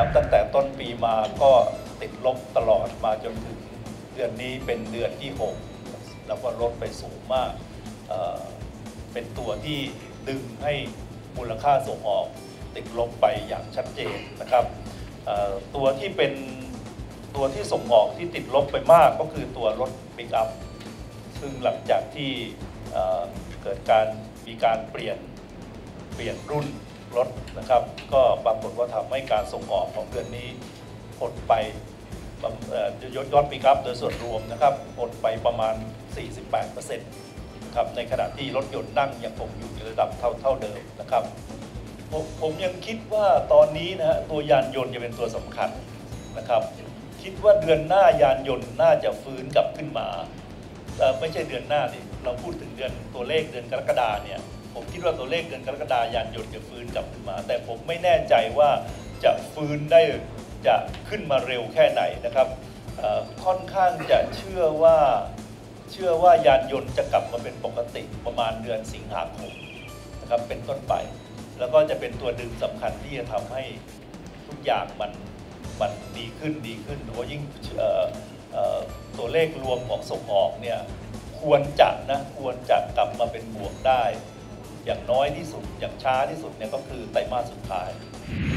บตั้งแต่ต้นปีมาก็ติดลบตลอดมาจนถึงเดือนนี้เป็นเดือนที่ 6แล้วก็ลดไปสูงมากเป็นตัวที่ดึงให้มูลค่าส่งออกติดลบไปอย่างชัดเจนนะครับตัวที่เป็นตัวที่ส่งออกที่ติดลบไปมากก็คือตัวรถปิกอัพซึ่งหลังจากที่เกิดมีการเปลี่ยนรุ่นรถนะครับก็ปรากฏว่าทำให้การส่งออกของเดือนนี้หดไปยอดปิกอัพโดยส่วนรวมนะครับหดไปประมาณ 48% นะครับในขณะที่รถยนต์นั่งยังคงอยู่ในระดับเท่าเดิมนะครับผมยังคิดว่าตอนนี้นะฮะตัวยานยนต์จะเป็นตัวสำคัญนะครับคิดว่าเดือนหน้ายานยนต์น่าจะฟื้นกลับขึ้นมาไม่ใช่เดือนหน้าดิเราพูดถึงตัวเลขเดือนกรกฎาเนี่ยผมคิดว่าตัวเลขเดือนกรกฎายานยนต์จะฟื้นกลับขึ้นมาแต่ผมไม่แน่ใจว่าจะฟื้นได้จะขึ้นมาเร็วแค่ไหนนะครับค่อนข้างจะเชื่อว่ายานยนต์จะกลับมาเป็นปกติประมาณเดือนสิงหาคมนะครับเป็นต้นไปแล้วก็จะเป็นตัวดึงสำคัญที่จะทำให้ทุกอย่างมันดีขึ้นโดยยิ่งตัวเลขรวมของส่งออกเนี่ยควรจะกลับมาเป็นบวกได้อย่างน้อยที่สุดอย่างช้าที่สุดเนี่ยก็คือไตรมาสสุดท้าย